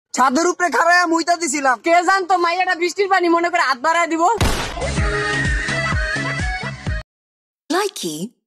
ছাদের উপরে খাড়ায় মুইতা দিছিলাম। কে জানতো মাইয়াটা বৃষ্টির পানি মনে করে হাত বাড়ায় দিব। Likey